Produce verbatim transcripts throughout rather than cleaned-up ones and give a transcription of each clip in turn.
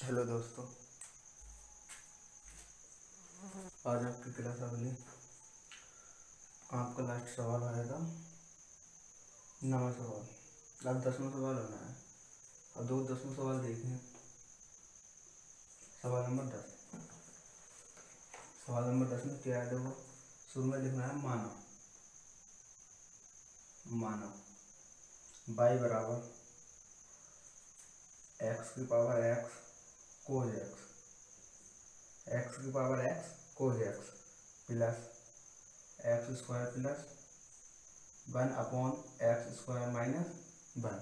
Hello दोस्तों, आज आपकी क्लास अगली आपका लास्ट सवाल आएगा नवा सवाल। अब दसवां सवाल होना है। अब दो दसवां सवाल देखें। सवाल नंबर दस। सवाल नंबर दस में क्या है? देखो, शुरू में लिखना है मानो मानो y बराबर एक्स की power X cos X x की power X cos x plus X square plus one upon x square minus one.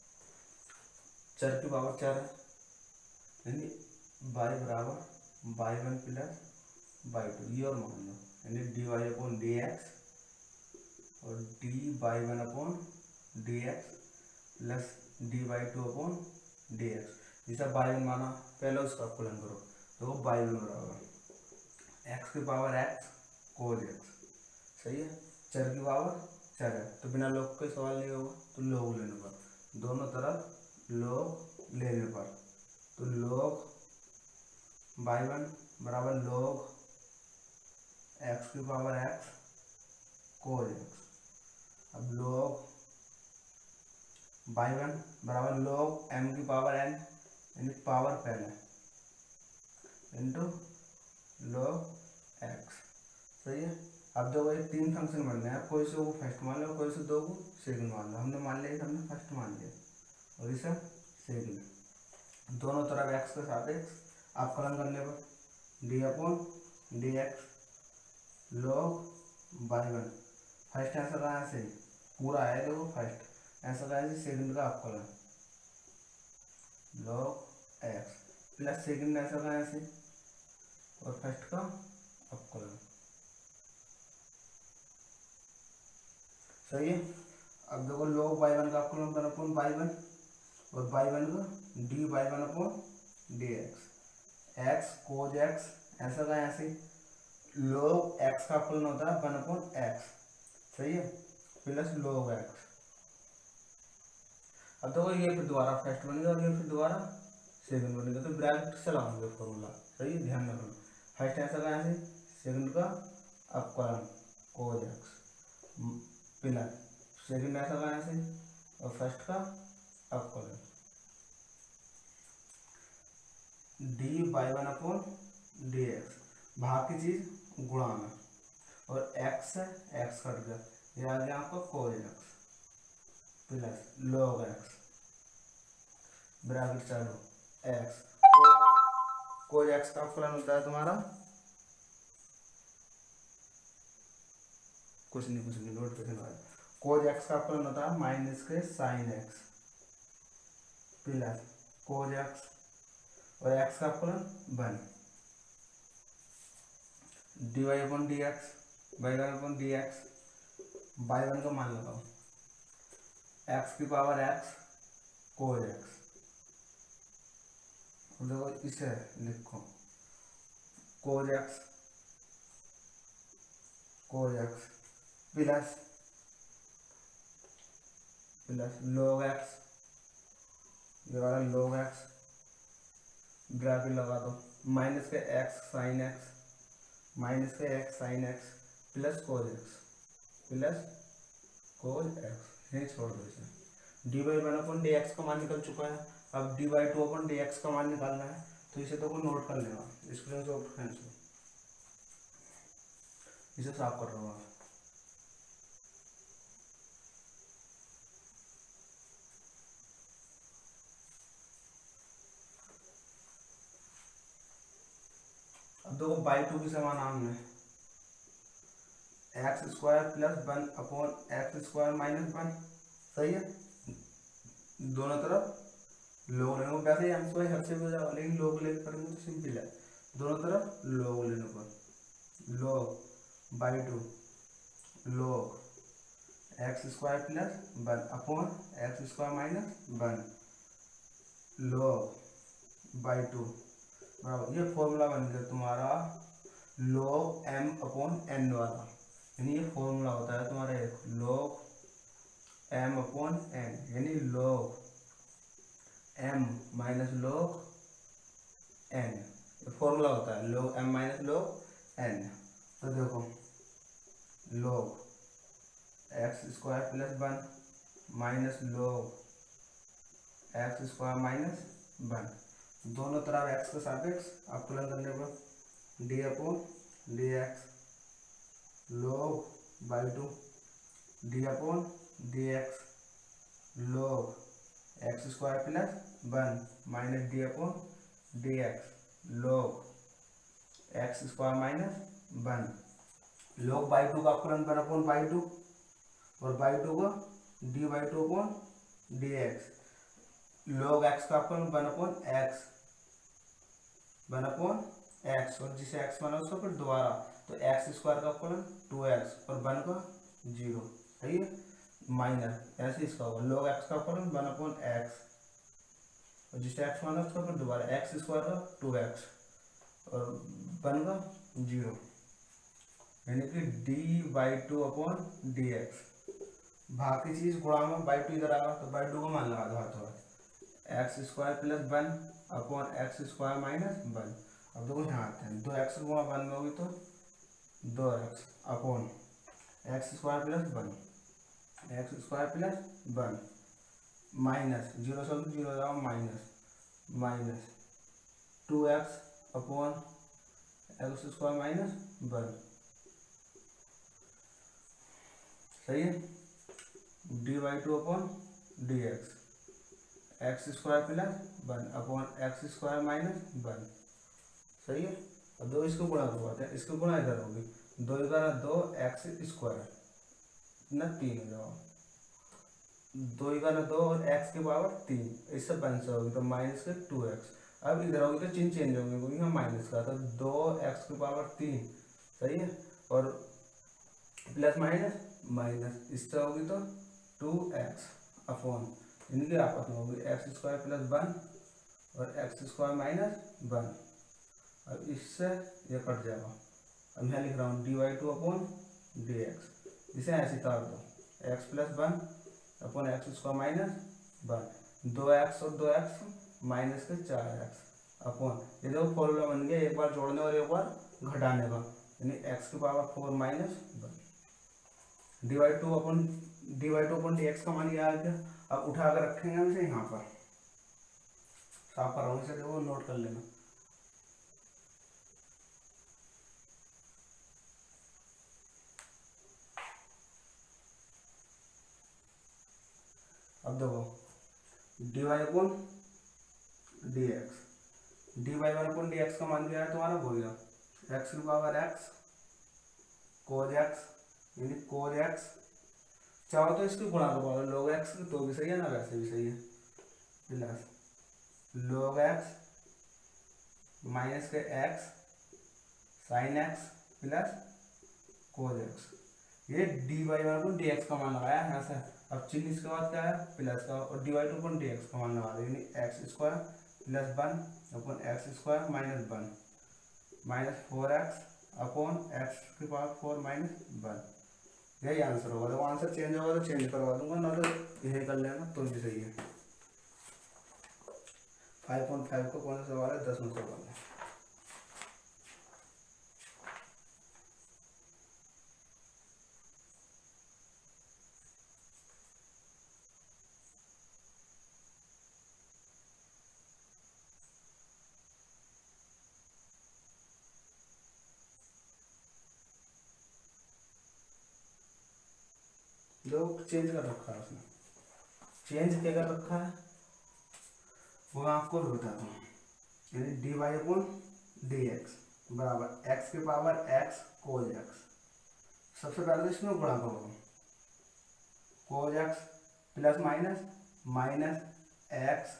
चर की पावर चार है, यानी वाई बराबर Y one plus Y two, ये और मान लो, यानी D Y upon D X और D Y one upon D x plus D Y two upon D X. जैसा वाई वन माना, पहले उसका अवकलन करो तो वो वाई वन बराबर एक्स की पावर एक्स कोज एक्स। सही है, चर की पावर चर है तो बिना लॉग के सवाल नहीं होगा, तो लॉग लेने पर, दोनों तरफ लॉग लेने पर, तो लॉग वाई वन बराबर लॉग एक्स की पावर एक्स कोज एक्स। अब लॉग वाई वन बराबर लॉग एम की पावर एन, यानी पावर पहले इंटू लॉग एक्स। सही है। अब देखो ये तीन फंक्शन बन रहे हैं, कोई से वो फर्स्ट मान लो, कोई से दो को सेकंड मान लो। हमने मान लिया, हमने फर्स्ट मान लिया और इसे सेकंड। दोनों तरफ एक्स के साथ एक्स अवकलन करने पर D upon D x log Y one. First ऐसा रहा ऐसे पूरा है, देखो फर्स्ट ऐसा रहा है सेकंड का अवकलन लॉग एक्स प्लस सेकंड ऐसा रहा ऐसे और फर्स्ट का अवकलन। सही है। अब देखो लॉग वाई वन का अवकलन वन अपॉन वाई वन और वाई वन का D Y one upon D x x cos X ऐसा का ऐसे लॉग एक्स का अवकलन होता है वन अपॉन एक्स। सही है, प्लस लॉग एक्स। अब देखो ये फिर दोबारा फर्स्ट बनेगा और ये फिर दोबारा सेकंड बनेगा, तो ब्रैकेट से लगाओगे फॉर्मूला। सही, ध्यान रखना। फर्स्ट ऐसा का ऐसे सेकंड का अवकलन कोज एक्स प्लस सेकंड ऐसा का ऐसे और फर्स्ट का अवकलन D Y one upon D x. भाग की चीज गुणा में और एक्स है एक्स कट गया, ये आ गया आपका cos x plus log X bracket चालू एक्स। कोज एक्स का अवकलन होता है तुम्हारा कुछ नहीं कुछ नहीं नोट करके लगाया। कोज एक्स का अवकलन होता है माइनस के sine x plus cos X और एक्स का अवकलन one D Y upon D X Y one upon D X. Y one का मान लगाओ एक्स की पावर एक्स कोज एक्स। देखो इसे लिखो cos x cos x plus plus log X, ये वाला लॉग एक्स ब्रैकेट लगा दो माइनस के एक्स साइन एक्स माइनस के X sine x plus cos x plus cos X. नहीं छोड़ दो इसे। D Y one upon D x का मान निकल चुका है, अब D Y two upon D x का मान निकालना है, तो इसे तो को नोट कर लेना स्क्रीन शॉट फ्रेंड्स को। इसे साफ कर रहा हूँ। अब देखो बाई टू की समान हमने X square plus one upon x square minus one. सही है, दोनों तरफ लोग लेने को, वैसे ही स्क्वायर हर से भी हो जाएगा लेकिन लोग लेकर करेंगे तो सिंपल है। दोनों तरफ लोग लेने पर log by two log X square plus one upon x square minus one log by two बराबर, ये फॉर्मूला बन गया तुम्हारा लॉग एम अपॉन एन वाला, यानी ये फॉर्मूला होता है तुम्हारा एक लॉग एम अपॉन एन, यानी log M minus log N, formula होता है log m minus log n। तो देखो log X square plus one minus log X square minus one, दोनों तरफ एक्स के सापेक्ष अवकलन करने पर D upon D X log by two D upon D X log X square plus one minus D upon D X log X square minus one, log by two का अवकलन one upon by two और by two को D by two upon D X, log X का अवकलन one upon x one upon x और जिसे x माना उसको फिर दोबारा, तो एक्स स्क्वायर का अवकलन टू एक्स और वन का जीरो, सही है, माइनस ऐसे इसका होगा log एक्स का अवकलन वन अपॉन एक्स और जिसे एक्स माना उसको फिर दोबारा एक्स स्क्वायर का टू एक्स और वन का जीरो, यानी कि D by two upon D x, भाग की चीज गुणा में बाई टू इधर आ रहा तो बाई टू को मान लगा दो हाथों हाथ, X square plus one upon x square minus one. अब देखो यहाँ आते हैं, दो एक्स गुणा वन में होगी तो दो X upon x square plus one, X square plus one minus zero से जीरो जाओ minus minus two X upon x square minus one, सही है, D by two upon D x x square plus one upon x square minus one, सही है। और दो इसको गुणा करवाते हैं, इसको गुणा इधर होगी, दो ग्यारह दो एक्स स्क्वायर न तीन हो जाओ, दो ग्यारह दो और एक्स के पावर तीन, इससे वन से होगी तो माइनस के टू एक्स, अब इधर होगी तो चिन्ह चेंज होंगे क्योंकि हम माइनस का, तो दो एक्स के पावर तीन, सही है, और प्लस माइनस माइनस इससे होगी तो टू एक्स अपॉन इनके आपस में होगी एक्स स्क्वायर प्लस वन और एक्स स्क्वायर माइनस वन, अब इससे ये कट जाएगा, अब यहाँ लिख रहा हूँ D Y two upon D x, इसे ऐसे तार दो X plus one upon x square minus one, दो एक्स और दो एक्स माइनस के चार एक्स अपॉन, ये देखो फॉर्मूला बन गया, एक बार जोड़ने और एक बार घटाने का, यानी एक्स की power four minus one, D Y two upon D Y two upon D x का मान ये आ गया। अब उठा कर रखेंगे हम इसे यहाँ पर, साफ कर रहा हूँ इसे, देखो नोट कर लेना, अब देखो D Y upon D x, D Y one upon D x का मान क्या है तुम्हारा, हो गया एक्स की पावर एक्स कोज एक्स, यानी कोज एक्स, चाहो तो इसकी गुणा करवा लो log एक्स की तो भी सही है ना, वैसे भी सही है, प्लस log एक्स माइनस के X sine x plus cos x, ये D Y one upon D x का मान लगाया यहाँ से, अब चिन्ह इसके बाद क्या है प्लस का, और D Y two upon D x का मान लगा दो, यानी X square plus one upon x square minus one minus four X upon x की पावर फोर माइनस वन, यही आंसर होगा। देखो आंसर चेंज होगा तो चेंज करवा दूंगा, ना तो यही कर लेना तो भी सही है। फाइव पॉइंट फाइव को कौन सा सवाल है, दस में सवाल है। लोग चेंज कर रखा है उसने, चेंज क्या कर रखा है वो मैं आपको बताता हूँ, यानी D Y upon D x बराबर एक्स के पावर एक्स कोज एक्स, सबसे पहले तो इसमें गुणा करो, cos x plus minus minus X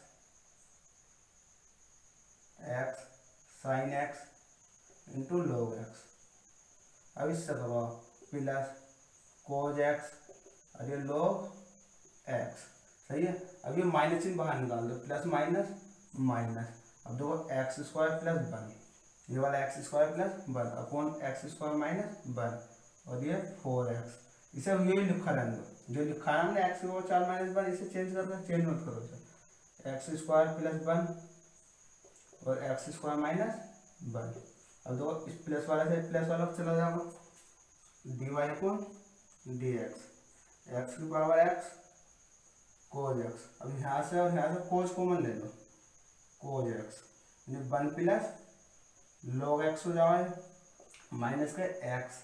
x sine X into log x, अब इससे करो प्लस कोज एक्स और ये log एक्स, सही है। अब ये माइनस चिन्ह बाहर निकाल दो, प्लस माइनस माइनस, अब देखो एक्स स्क्वायर प्लस वन, ये वाला X square plus one upon x square minus one और ये फोर एक्स, इसे ये लिखा रहने दो, जो लिखा है हमने एक्स की पावर चार माइनस वन, इसे चेंज कर दो, चेंज मत करो इसे, एक्स स्क्वायर प्लस वन और एक्स स्क्वायर माइनस वन। अब देखो इस प्लस वाला से प्लस वाला चला जाएगा, D Y upon D x, x की पावर एक्स कोज एक्स। अब यहाँ से और यहाँ से कोज कॉमन ले लो, कोज एक्स यानी वन प्लस लॉग एक्स हो जाए माइनस के X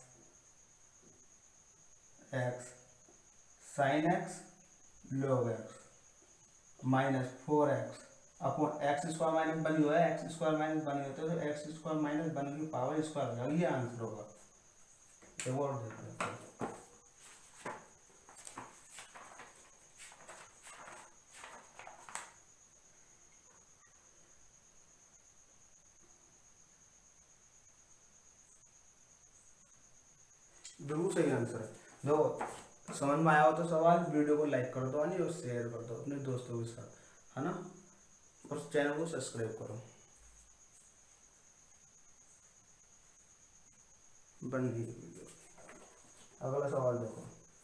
x sine X log X minus four X upon x square minus one हुआ है, एक्स स्क्वायर माइनस वन होता है तो एक्स स्क्वायर माइनस वन की पावर स्क्वायर हो जाएगा, ये आंसर होगा। एक और देख लेते हैं, बिल्कुल सही आंसर है। देखो समझ में आया हो तो सवाल वीडियो को लाइक कर दो और शेयर कर दो अपने दोस्तों के साथ, है ना, और चैनल को सब्सक्राइब करो। बन गई वीडियो। अगला सवाल देखो,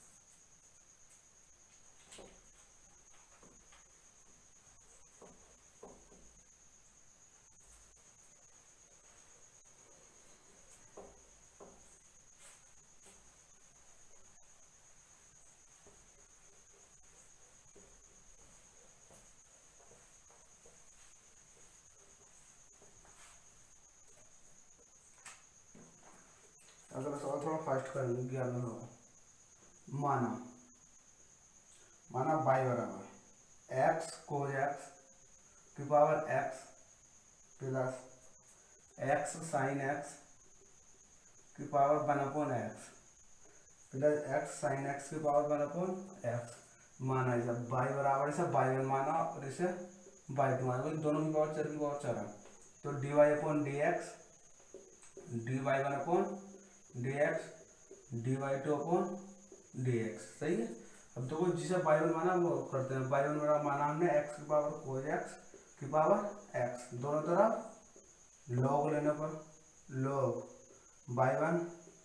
अगला सवाल थोड़ा फास्ट करेंगे, ग्यारह होगा। माना माना बाई बराबर एक्स कोज एक्स की power X plus x sine x की power one upon x plus x sine x की पावर वन अपॉन एक्स। माना इसे बाई बराबर इसे बाई वन माना और इसे बाई टू माना, दोनों की पावर चार की पावर चार है, तो D Y upon D x D Y one upon D x D Y two upon D x. सही है। अब देखो जिसे बाई वन माना वो करते हैं, बाई वन बराबर माना हमने एक्स की पावर कोज एक्स की पावर एक्स, दोनों तरफ लॉग लेने पर log by one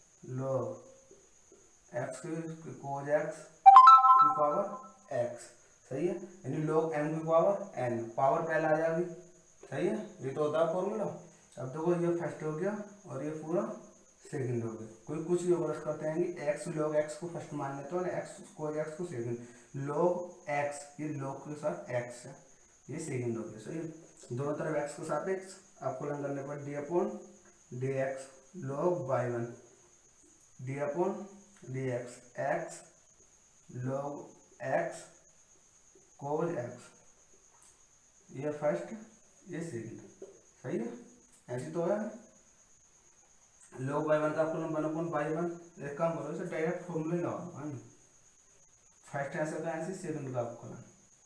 log x की कोज एक्स की पावर एक्स। सही है, यानी लॉग एम की पावर एन, पावर पहले आ जाएगी। सही है, ये तो होता है फॉर्मूला। अब देखो ये फर्स्ट हो गया और ये पूरा सेकंड हो गया। कोई कुछ भी गलत करते हैं कि एक्स लॉग एक्स को फर्स्ट मान लेते हो, एक्स कोज एक्स को सेकंड, लॉग एक्स ये लॉग के साथ एक्स है, ये सेकंड हो गया। सही है, दोनों तरफ एक्स के साथ एक्स आपको लंग करने पर D upon D x log by one d upon D x x log x cos x, ये फर्स्ट ये सेकंड। सही है, ऐसी तो है। लॉग बाई वन का आपको वन अपॉन बाई वन, एक काम करो इसे डायरेक्ट फॉर्मूले लगाओ, है ना, फर्स्ट आंसर का आंसर सेकंड का आपको ना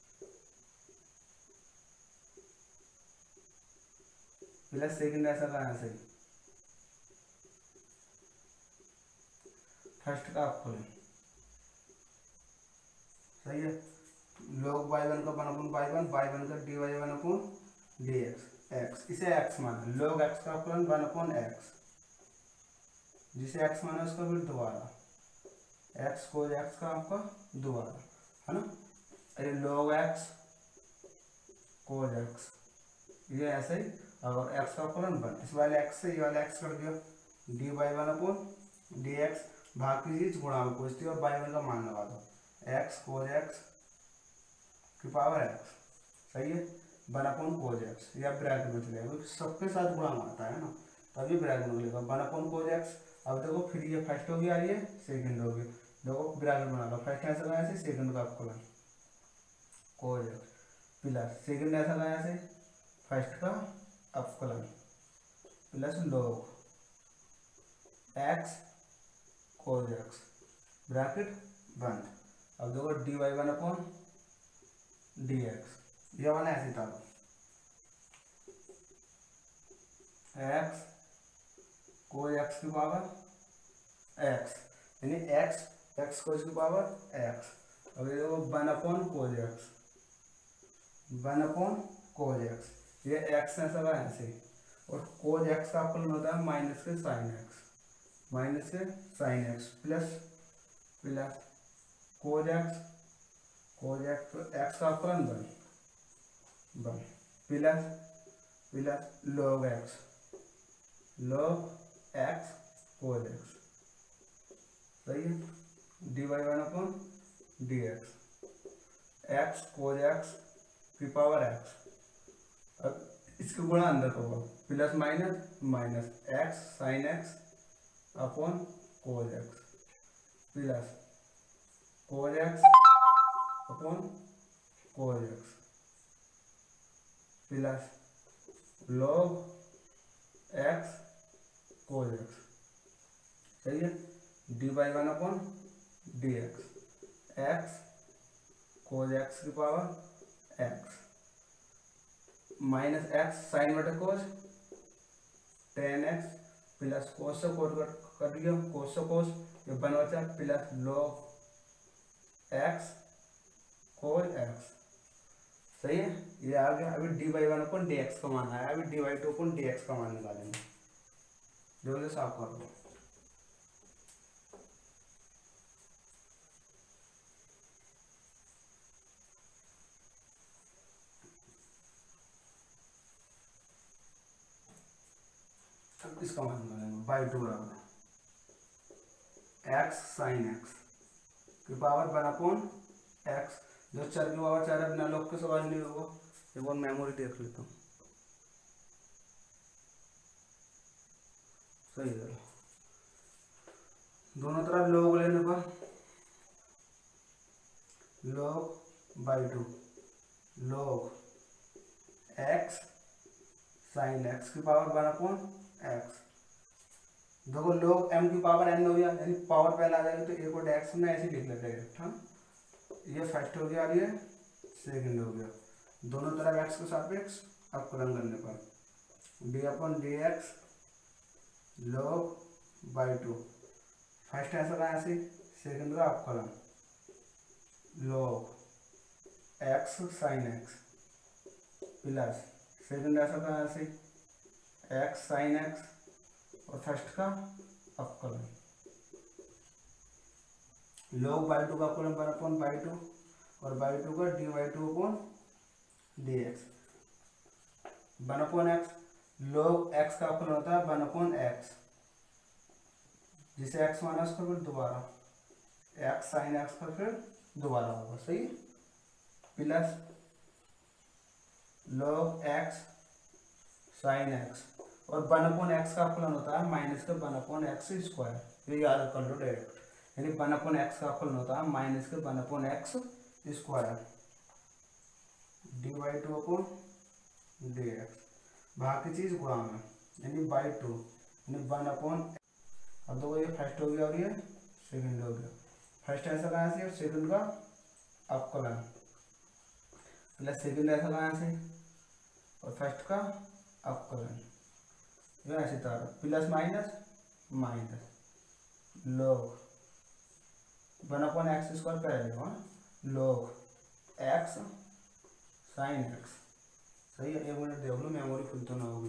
प्लस सेकंड आंसर का आंसर फर्स्ट का आपको ना। सही है, लॉग बाई वन का one upon y one y one का D Y one upon D x x, इसे एक्स माना, लॉग एक्स का आपको वन अपॉन एक्स, जिसे एक्स माना उसका फिर दोबारा एक्स कोज एक्स का आपका दोबारा, है ना, अरे लॉग एक्स कोज एक्स, ये ऐसे ही। और एक्स का फलन वन, इस वाले एक्स से ये वाला एक्स कर दिया, d y one upon D x, भाग की चीज गुणा में पूछती है और बाई वन का मान लगा दो, एक्स कोज एक्स की पावर एक्स। सही है, वन अपॉन कोज एक्स, या ब्रैकेट में चलेगा, सबके साथ गुणा आता है ना, तभी ब्रैकेट में लिखा वन अपॉन कोज एक्स। अब देखो फिर ये फर्स्ट हो गया, ये सेकंड हो गया, देखो ब्रैकेट बना लो, फर्स्ट आंसर का ऐसे सेकंड का आपको cos x plus second answer का ऐसे फर्स्ट का अपकलन plus log x cos x bracket बंद। अब देखो D Y one upon D x, ये वाला ऐसे था एक्स कोज एक्स की पावर एक्स, यानी एक्स एक्स कोज की पावर एक्स। अब ये देखो one upon cos x one upon cos x, ये एक्स ऐसा का ऐसे, और कोज एक्स का आपको होता है माइनस के साइन एक्स माइनस के sine x plus plus cos x cos x, तो एक्स का आपका one one plus plus log x, log x cos x, सही है। D y one upon D x, x cos x की power x, अब इसके गुणा अंदर होगा, plus minus minus x sine x upon cos x, plus cos x upon cos x, plus log x cos x, सही है। D y one upon D x, x cos x की power x minus x sine बटे cos tan x, plus cos से cos cut गया, कोस से कोस ये one बचा, plus log x cos x, सही है। ये आ गया। अभी d y one upon d x का मान आया, अभी d by two upon d x का मान निकालेंगे। जल्दी साफ कर लो। इसका मान निकालेंगे, बाई टू बराबर एक्स साइन एक्स की पावर वन अपॉन एक्स, जो चर की पावर चार है बिना लॉग के सवाल नहीं होगा। एक बार मेमोरी देख लेता हूँ, सही है। दोनों तरफ लॉग लेने पर log y two log x sine x की पावर वन अपॉन एक्स, देखो लॉग एम की पावर एन हो गया, यानी पावर पहले आ जाएगी तो एक और एक्स में ऐसे लिख लेते हैं। हाँ, ये फर्स्ट हो गया और ये सेकंड हो गया। दोनों तरफ एक्स के सापेक्ष अवकलन करने पर D upon D x log y two, first ऐसा कहा ऐसे, सेकंड का अवकलन log x sine x, plus second ऐसा कहा ऐसे एक्स साइन एक्स और फर्स्ट का अवकलन लॉग बाई टू का अवकलन वन अपॉन बाई टू और बाई टू का d by two upon D x, one upon x, log x का अवकलन होता है वन अपॉन एक्स, जिसे एक्स माना उसका फिर दोबारा एक्स साइन एक्स का फिर दोबारा होगा, सही। Plus log x sine x और वन अपॉन एक्स का अवकलन होता है माइनस के वन अपॉन एक्स स्क्वायर, ये याद कर लो डायरेक्ट, यानी वन अपॉन एक्स का अवकलन होता है माइनस के one upon x square d by two upon D x, बाकी चीज गुणा में, यानी बाई टू यानी वन अपॉन, अब देखो ये फर्स्ट हो गया और ये सेकंड हो गया, फर्स्ट ऐसा कहाँ से और सेकंड का अवकलन प्लस सेकंड ऐसा कहाँ से और फर्स्ट का अवकलन, ये ऐसी तरह plus minus minus log one upon x square पहले वहाँ लॉग एक्स साइन एक्स, सही है। एक मिनट देख लो मेमोरी फुल तो ना होगी।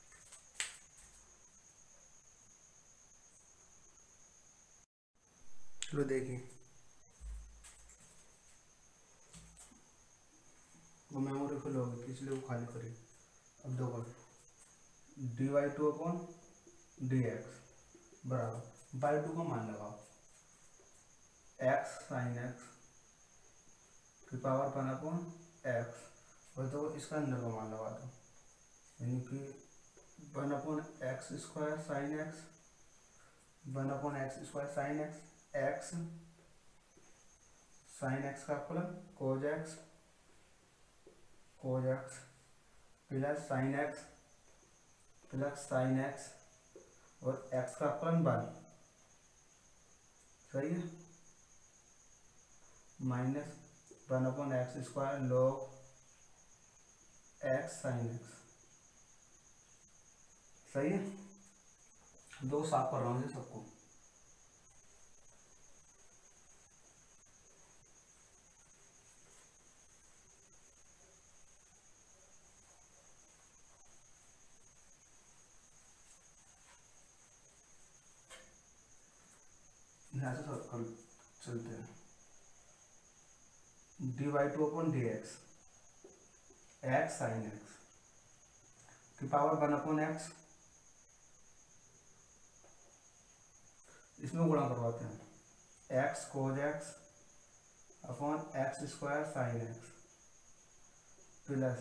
चलो देखिए, वो मेमोरी फुल होगी इसलिए वो खाली करिए। अब देखो D Y two upon D x बराबर बाई टू का मान लगाओ एक्स साइन एक्स की पावर वन अपॉन एक्स, और तो इसका अंदर का मान लगा दो, यानी कि one upon x square sine x, one upon x square sine x, x sine x का अवकलन cos x cos x plus sine x plus sine x और एक्स का अवकलन वन, सही है, minus one upon x square log x sine x, सही है। दो साफ कर रहा हूँ सबको, यहाँ से सब कर चलते हैं। D Y two upon D x x sine x की पावर वन अपॉन एक्स, इसमें गुणा करवाते हैं x cos x upon x square sine x plus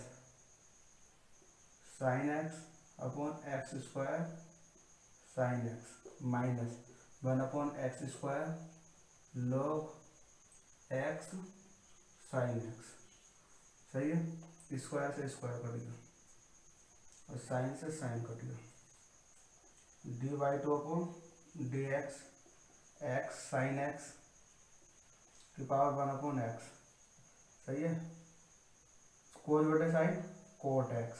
sine x upon x square sine x minus one upon x square log x sine x. सही है, square से square cut गया और sine से साइन कट गया। D by two upon D x x sine x की power one upon x. सही है, कोस बटे sine cot x,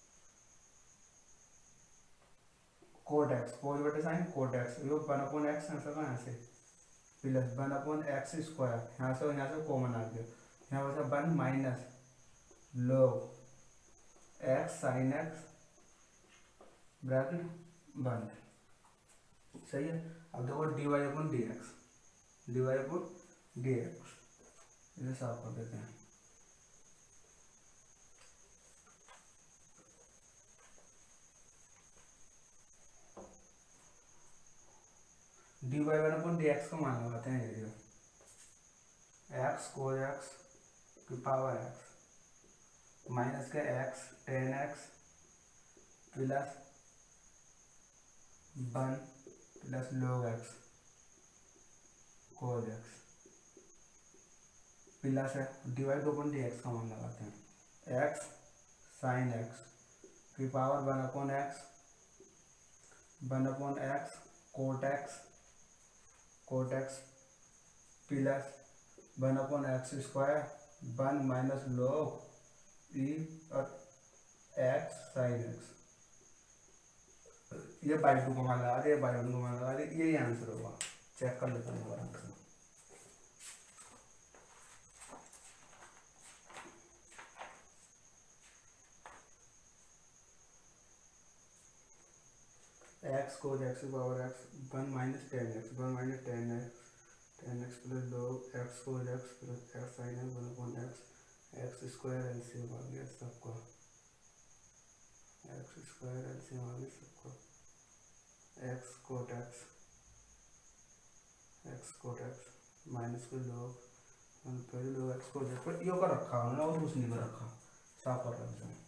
cot x cos बटे साइन कोट एक्स, ये वन अपॉन एक्स यहाँ से यहाँ से plus one upon x square, यहाँ से यहाँ से कॉमन आ गया, यहाँ बचा one minus log x sine x bracket बंद। सही है, अब देखो D Y upon D x, D Y upon D x इसे साफ कर देते हैं। D Y one upon D x का मान लगाते हैं, ये एक्स कोस एक्स की पावर एक्स माइनस का x tan x plus one plus log x cos x plus है डिवाइड अपॉन डी एक्स का मान लगाते हैं एक्स साइन एक्स की power one upon x one upon x cot x cot x plus one upon x square one minus log e और x sine x. ये y two को मान लगा दे, बाई वन को मान लगा दे, यही आंसर होगा। चेक कर लेते हैं आंसर। एक्स कोस एक्स की power x one minus tan x one minus tan x tan x plus log x cos x plus x sine x one upon x x square LCM आ गया सबको, x square LCM आ गया सबको, x cot x x cot x minus के log one पहले log x cot x पर यो का रखा हमने और कुछ नहीं कर रखा, साफ कर रखते हैं।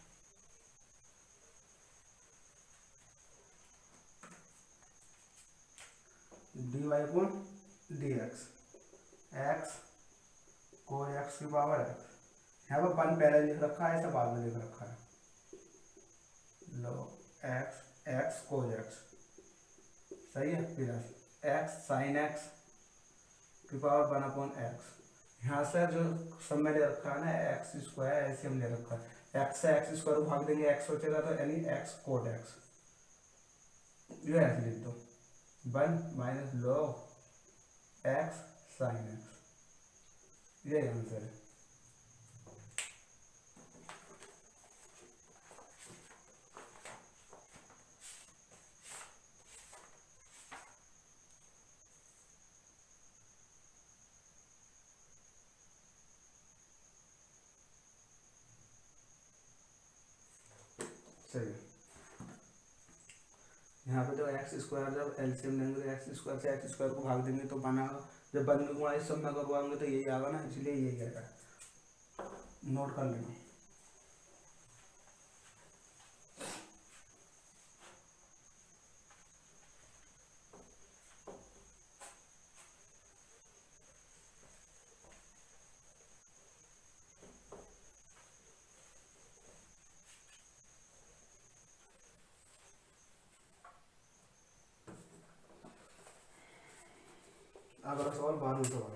D Y upon D x x cos x की पावर एक्स, यहाँ पर वन पहले लिख रखा है, ऐसा बाद में लिख रखा है, लो एक्स एक्स कोस एक्स। सही है, प्लस एक्स साइन एक्स की पावर वन अपॉन एक्स, यहाँ से जो सब में ले रखा है ना एक्स स्क्वायर ऐसे हम ले रखा है, एक्स से एक्स स्क्वायर को भाग देंगे एक्स बचेगा तो यानी एक्स कोट एक्स, ये ऐसे लिख दो one minus log x sine x, ये आंसर है। सही, यहाँ पे तो एक्स स्क्वायर जब एलसीएम लेंगे तो एक्स स्क्वायर से एक्स स्क्वायर को भाग देंगे तो बनेगा, जब बन में गुणा इस सब में करवाएंगे तो यही आएगा ना, इसलिए यही आएगा, नोट कर लेना। अगला सवाल बारहवीं सवाल,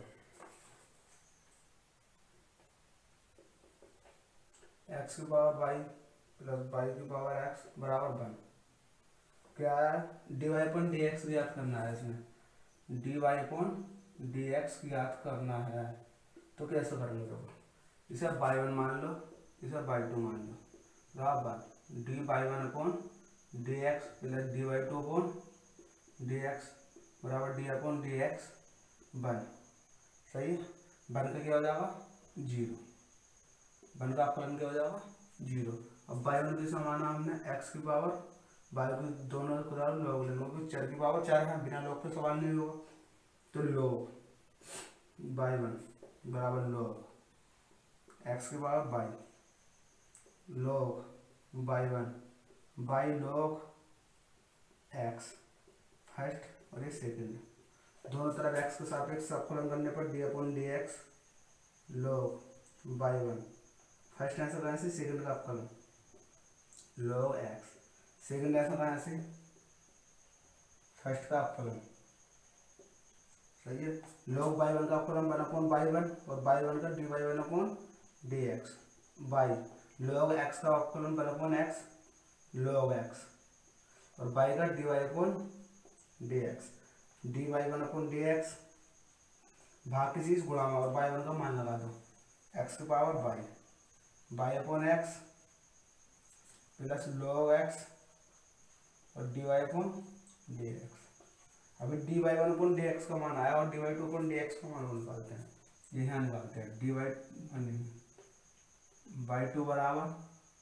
एक्स की पावर वाई प्लस वाई की पावर एक्स बराबर वन। क्या है, d Y upon D x ज्ञात करना है, इसमें d Y upon D x ज्ञात करना है। तो कैसे करेंगे, तो इसे बाई वन मान लो, इसे बाई टू मान लो, बराबर d y one upon D x plus d by two upon D x बराबर d upon D x one. सही है, वन का क्या हो जाएगा जीरो, वन का अपकरण क्या हो जाएगा जीरो। अब बाई वन किसका माना हमने एक्स की पावर बाई की दोनों को लॉग लेंगे क्योंकि चार की पावर चार है, बिना लॉग पे सवाल नहीं होगा। तो लॉग बाई वन बराबर लॉग एक्स की power y log by one y log x first और ये सेकेंड, दोनों तरफ एक्स के सापेक्ष अवकलन करने पर D upon D x log by one first answer कहाँ से सेकेंड का अवकलन लॉग एक्स, सेकेंड आंसर कहाँ से फर्स्ट का अवकलन, सही है। लॉग बाई वन का अवकलन वन अपॉन बाई वन और बाई वन का d y one upon D x y log x का अवकलन one upon x log x और बाई का D Y upon D x D Y one upon D x भाग की चीज गुणा और बाई वन का मान लगा दो एक्स की power y y upon x plus log x और D Y upon D x. अभी d Y one upon D x का मान आया और D Y two upon D x का मान निकालते हैं, ये यहाँ निकालते हैं डी वाई बाई टू बराबर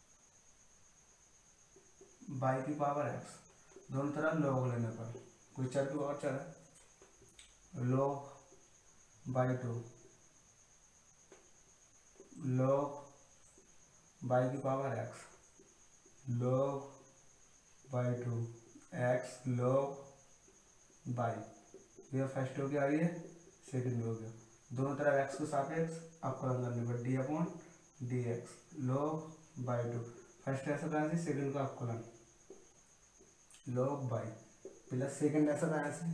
बाई की पावर एक्स, दोनों तरफ लॉग लेने पर कोई चर की और चर है log y two log y की power x log y two x log y, ये फर्स्ट हो गया, ये सेकंड हो गया, दोनों तरफ एक्स के सापेक्ष अवकलन करने पर D upon D x log y two first ऐसा कहाँ से सेकंड का अवकलन लॉग बाई प्लस सेकंड ऐसा कहाँ से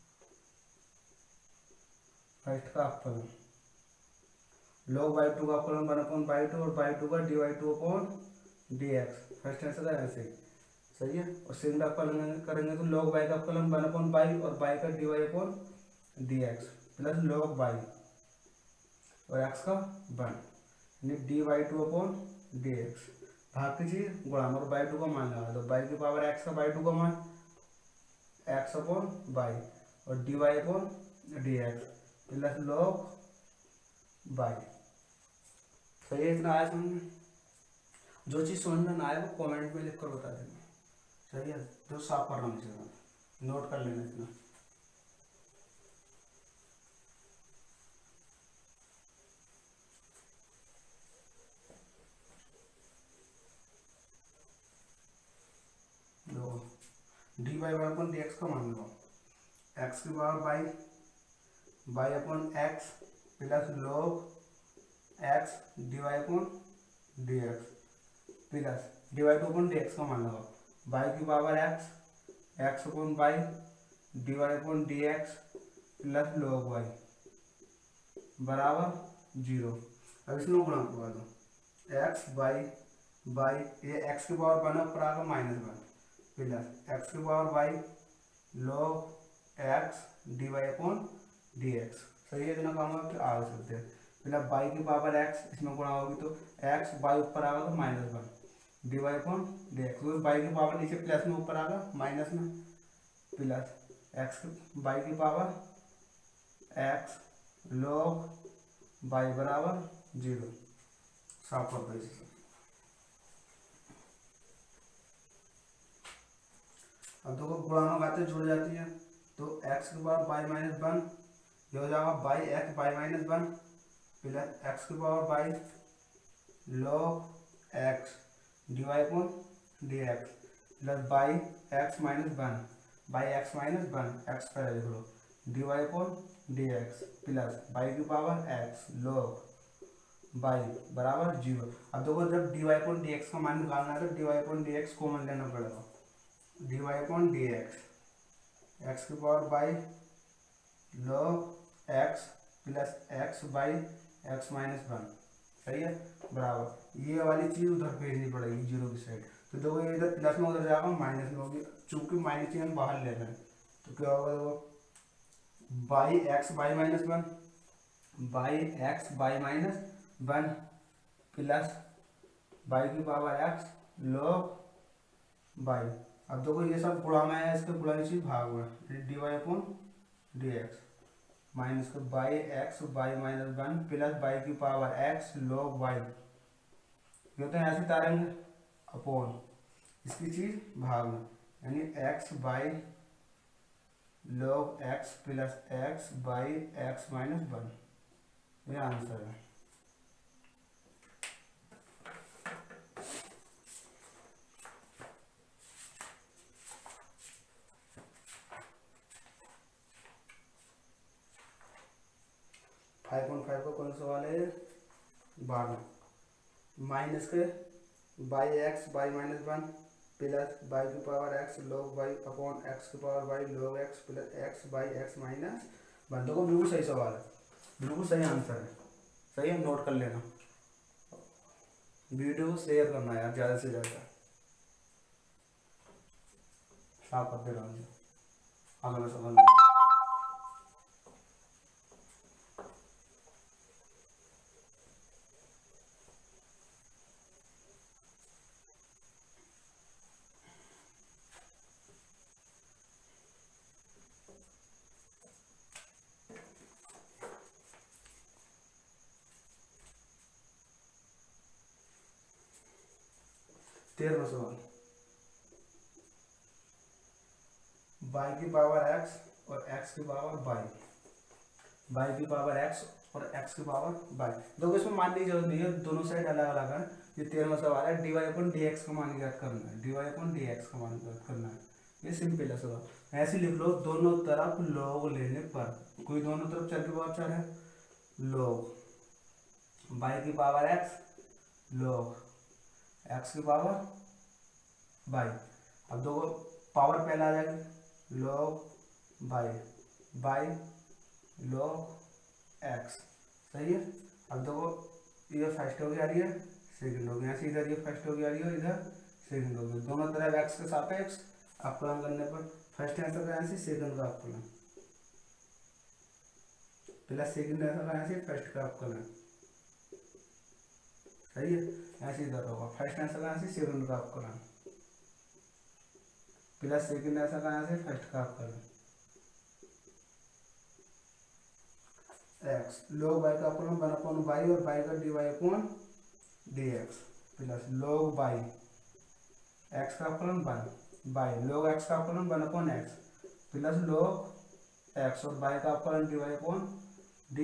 फर्स्ट का अवकलन लॉग बाई टू का अवकलन वन अपॉन बाई टू और बाई टू का D Y two upon D x first ऐसा कहाँ से, सही है। और सेकंड अवकलन करेंगे तो लॉग बाई का अवकलन वन अपॉन बाई और बाई का D Y upon D x plus log y और एक्स का वन यानी D Y two upon D x भाग कीजिए गुणा और बाई टू का मान लगा दो बाई की पावर एक्स का बाई टू का मान एक्स अपॉन बाई और D Y upon D x plus log y, सही है। इतना आया समझ में, जो चीज़ समझ में ना आए वो कमेंट में लिख कर बता देना, सही है। जो साफ कर रहा हूँ इसे नोट कर लेना इतना। D y one upon D x का मान लो एक्स की power y y upon x plus log x D Y upon D x plus D Y two upon D x का मान लो बाई की power x x upon y d Y upon D x plus log y बराबर zero. अब इसमें गुणा करवा दो एक्स बाई बाई ये एक्स की पावर वन ऊपर आकर माइनस वन प्लस एक्स की power y log x D Y upon D x, सही है। इतना काम आप आ सकते हैं प्लस बाई की पावर एक्स इसमें गुणा होगी तो एक्स बाई ऊपर आएगा तो minus one D Y upon D x, y की पावर नीचे प्लस में ऊपर आएगा माइनस में प्लस एक्स की बाई की पावर एक्स लॉग बाई बराबर जीरो। साफ कर दो इसे। अब देखो गुणानो बातें जुड़ जाती हैं तो x की पावर बाई माइनस वन ये हो जाएगा y x y minus one plus x की power y log x D Y upon D x plus y x minus one y x minus one x पहले लिख लो d Y upon D x plus y की power x log y बराबर zero. अब देखो जब d Y upon D x का मान निकालना है तो D Y upon D x common लेना पड़ेगा D Y upon D x x की power y log x plus x y x minus one, सही है बराबर ये वाली चीज़ उधर भेजनी पड़ेगी जीरो की साइड। तो देखो ये इधर प्लस में उधर जाएगा माइनस में होगी चूंकि माइनस चीज हम बाहर ले रहे हैं तो क्या होगा देखो y x y minus one y x y minus one plus y की पावर एक्स लॉग बाई। अब देखो ये सब गुणा में है इसके गुणा चीज भाग में d Y upon D x minus का y x y minus one plus y की पावर एक्स लॉग वाई, ये तो ऐसे तारेंगे अपॉन इसकी चीज भाग में, यानी x y log x plus x y x minus one, ये आंसर है। फाइव पॉइंट फाइव का कौन सा सवाल है? बारह। माइनस के y x y minus one plus y की power x log y upon x की power y log x plus x y x minus one. देखो बिल्कुल सही सवाल है, बिल्कुल सही आंसर है, सही है, नोट कर लेना। वीडियो को शेयर करना यार ज़्यादा से ज़्यादा। साफ करते रहना। अगला सवाल तेरहवां सवाल, बाई की पावर एक्स और एक्स की पावर बाई, बाई की पावर एक्स और एक्स की पावर बाई। देखो इसमें मानने की जरूरत नहीं है, दोनों साइड अलग अलग है। ये तेरहवां सवाल है, d y upon d x का मान ज्ञात करना है, d y upon d x का मान ज्ञात करना है। ये सिंपल है सवाल। ऐसे लिख लो, दोनों तरफ लॉग लेने पर, कोई दोनों तरफ चल के पावर चल है, लॉग बाई की पावर एक्स लॉग एक्स की पावर बाई। अब देखो पावर पहले आ जाएगी, log y y log x, सही है। अब देखो ये फर्स्ट हो गया रही है, सेकंड हो गया, इधर ये फर्स्ट हो गया रही है, इधर सेकंड हो गया। दोनों तरफ एक्स के सापेक्ष अपकलन करने पर फर्स्ट आंसर का आंसर सेकंड का अपकलन प्लस सेकंड आंसर का आंसर फर्स्ट का अपकलन, सही है। ऐसे इधर होगा, फर्स्ट आंसर का आंसर सेकंड का अपकलन प्लस सेकंड आंसर का आंसर फर्स्ट का अपकलन एक्स लॉग बाई का अपकलन वन अपॉन बाई और बाई का D Y upon D x plus log y x का अपकलन वन बाई लॉग एक्स का अपकलन one upon x plus log x और बाई का अपकलन d Y upon D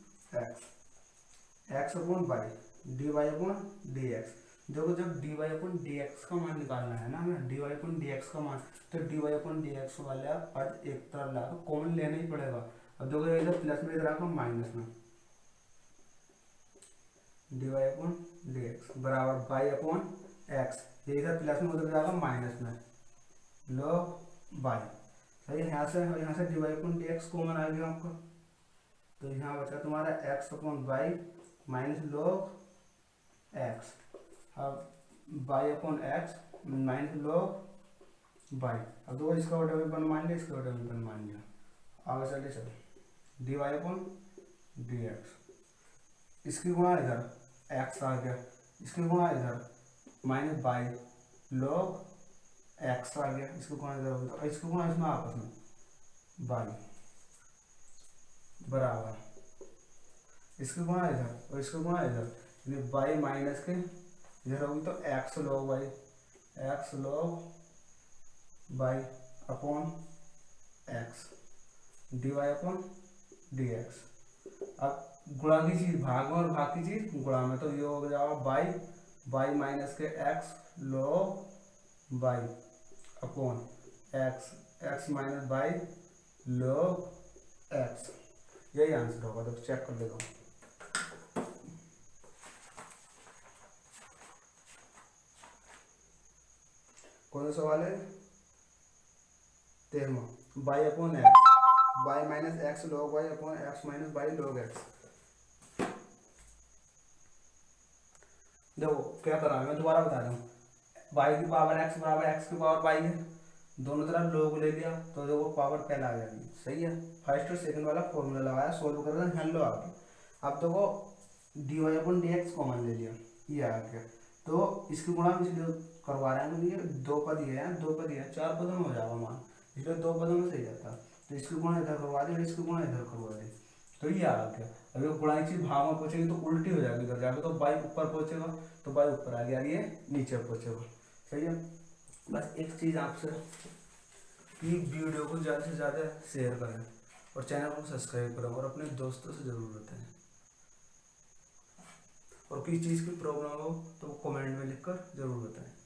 x x upon y d Y upon D x. देखो जब d Y upon D x का मान निकालना है ना हमें, d Y upon D x का मान, तो D Y upon D x वाले पद एक तरफ लाकर कॉमन लेना ही पड़ेगा। अब देखो इधर प्लस में इधर आकर माइनस में, d Y upon D x बराबर बाई अपॉन एक्स, ये इधर प्लस में उधर जाएगा माइनस में लॉग बाई, सही है। यहाँ से यहाँ से d Y upon D x common आ गया आपको, तो यहाँ बचा तुम्हारा x upon y minus log x, अब y upon x minus log y. अब दो इसका ऑर्डर में बन मान लिया, इसका ऑर्डर में बन मान लिया, आगे चले चलो d Y upon D x, इसकी गुणा इधर एक्स आ गया, इसकी गुणा इधर माइनस बाई लॉग एक्स आ गया, इसको गुणा इधर होगा, तो इसको गुणा इसमें आपस में बाई बराबर इसकी गुणा इधर और इसको गुणा इधर, यानी बाई माइनस के इधर होगी तो x log y x log y upon x D Y upon D x. अब गुणा की चीज भाग में और भाग की चीज गुणा में, तो ये हो जाएगा बाई बाई माइनस के x log y upon x x minus y log x, यही आंसर होगा। तो चेक कर लेगा, कौन सा सवाल है? तेरहवां, y upon x y minus x log y upon x minus y log x. देखो क्या कर रहा है, मैं दोबारा बता रहा हूँ, बाई की पावर एक्स बराबर एक्स की पावर बाई है, दोनों तरफ लॉग ले लिया तो देखो पावर पहले आ जाएगी, सही है। फर्स्ट और सेकंड वाला फॉर्मूला लगाया, सोल्व कर रहे हैं, लो आ गया। अब देखो D Y upon D x common ले लिया, ये आ गया, तो इसकी गुणा इसलिए करवा रहे हैं क्योंकि दो पद ही है, दो पद ही है, चार पदों में हो जाएगा मान, इसलिए दो पदों में सही जाता है। तो इसकी गुणा इधर करवा दे, इसकी गुणा इधर करवा दे, तो ये आ गया। अगर गुणा की चीज भाव में पहुंचेगी तो उल्टी हो जाएगी, इधर जाएगा तो बाई ऊपर पहुंचेगा, तो बाई ऊपर आ गया, ये नीचे पहुंचेगा, सही है। बस एक चीज़ आपसे कि वीडियो को ज़्यादा से ज़्यादा शेयर करें और चैनल को सब्सक्राइब करें और अपने दोस्तों से ज़रूर बताएं। और किसी चीज़ की प्रॉब्लम हो तो कमेंट में लिखकर ज़रूर बताएं।